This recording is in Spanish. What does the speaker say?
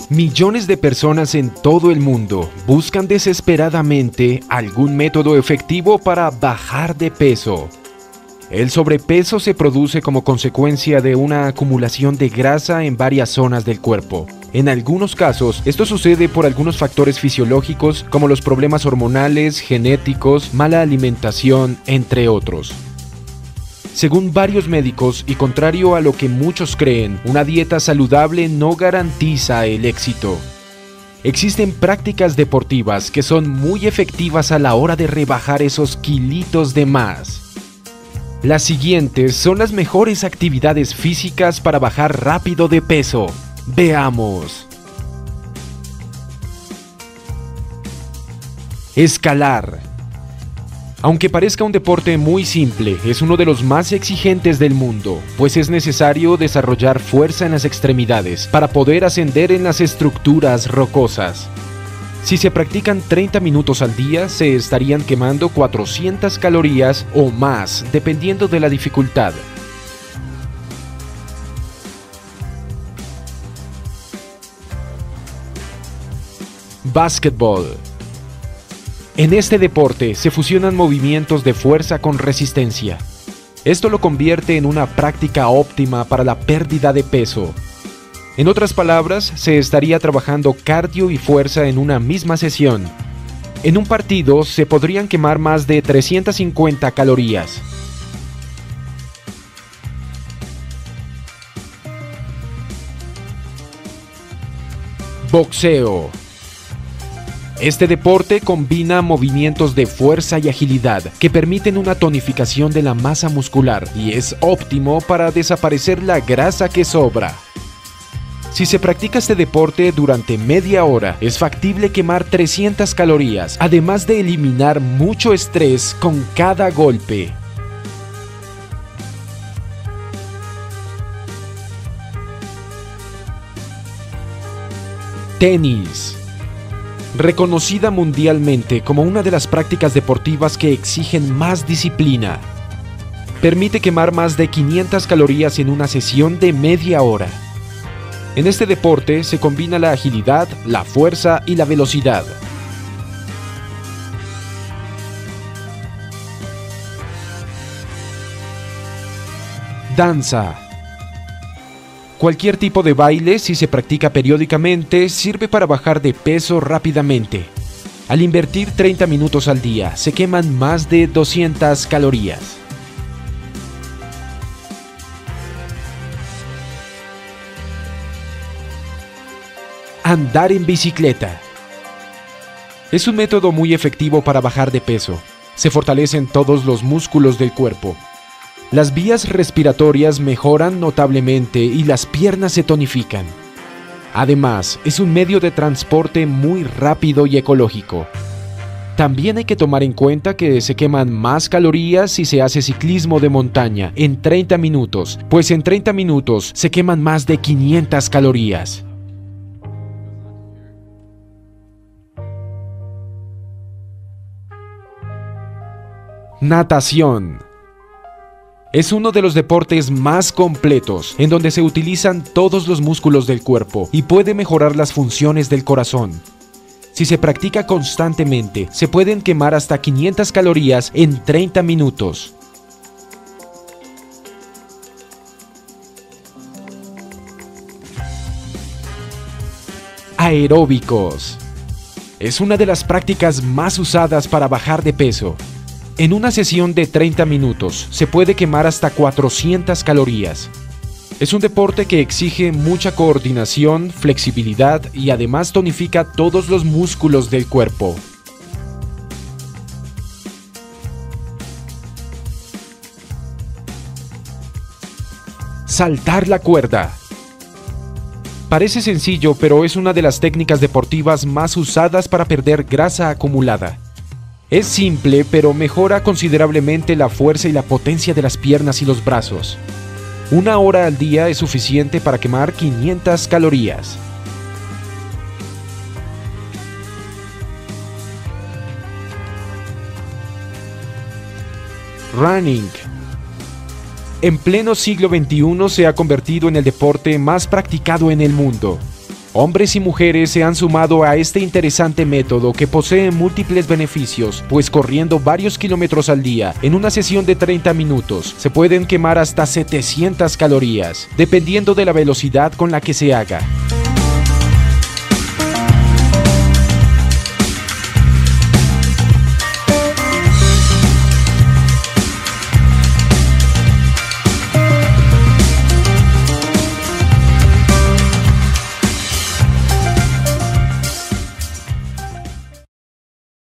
Millones de personas en todo el mundo buscan desesperadamente algún método efectivo para bajar de peso. El sobrepeso se produce como consecuencia de una acumulación de grasa en varias zonas del cuerpo. En algunos casos, esto sucede por algunos factores fisiológicos como los problemas hormonales, genéticos, mala alimentación, entre otros. Según varios médicos, y contrario a lo que muchos creen, una dieta saludable no garantiza el éxito. Existen prácticas deportivas que son muy efectivas a la hora de rebajar esos kilitos de más. Las siguientes son las mejores actividades físicas para bajar rápido de peso. Veamos. Escalar. Aunque parezca un deporte muy simple, es uno de los más exigentes del mundo, pues es necesario desarrollar fuerza en las extremidades para poder ascender en las estructuras rocosas. Si se practican 30 minutos al día, se estarían quemando 400 calorías o más, dependiendo de la dificultad. Básquetbol. En este deporte se fusionan movimientos de fuerza con resistencia. Esto lo convierte en una práctica óptima para la pérdida de peso. En otras palabras, se estaría trabajando cardio y fuerza en una misma sesión. En un partido se podrían quemar más de 350 calorías. Boxeo. Este deporte combina movimientos de fuerza y agilidad que permiten una tonificación de la masa muscular y es óptimo para desaparecer la grasa que sobra. Si se practica este deporte durante media hora, es factible quemar 300 calorías, además de eliminar mucho estrés con cada golpe. Tenis. Reconocida mundialmente como una de las prácticas deportivas que exigen más disciplina. Permite quemar más de 500 calorías en una sesión de media hora. En este deporte se combina la agilidad, la fuerza y la velocidad. Danza. Cualquier tipo de baile, si se practica periódicamente, sirve para bajar de peso rápidamente. Al invertir 30 minutos al día, se queman más de 200 calorías. Andar en bicicleta. Es un método muy efectivo para bajar de peso. Se fortalecen todos los músculos del cuerpo. Las vías respiratorias mejoran notablemente y las piernas se tonifican. Además, es un medio de transporte muy rápido y ecológico. También hay que tomar en cuenta que se queman más calorías si se hace ciclismo de montaña en 30 minutos, pues en 30 minutos se queman más de 500 calorías. Natación. Es uno de los deportes más completos, en donde se utilizan todos los músculos del cuerpo y puede mejorar las funciones del corazón. Si se practica constantemente, se pueden quemar hasta 500 calorías en 30 minutos. Aeróbicos. Es una de las prácticas más usadas para bajar de peso. En una sesión de 30 minutos se puede quemar hasta 400 calorías. Es un deporte que exige mucha coordinación, flexibilidad y además tonifica todos los músculos del cuerpo. Saltar la cuerda. Parece sencillo, pero es una de las técnicas deportivas más usadas para perder grasa acumulada. Es simple, pero mejora considerablemente la fuerza y la potencia de las piernas y los brazos. 1 hora al día es suficiente para quemar 500 calorías. Running. En pleno siglo XXI se ha convertido en el deporte más practicado en el mundo. Hombres y mujeres se han sumado a este interesante método que posee múltiples beneficios, pues corriendo varios kilómetros al día, en una sesión de 30 minutos, se pueden quemar hasta 700 calorías, dependiendo de la velocidad con la que se haga.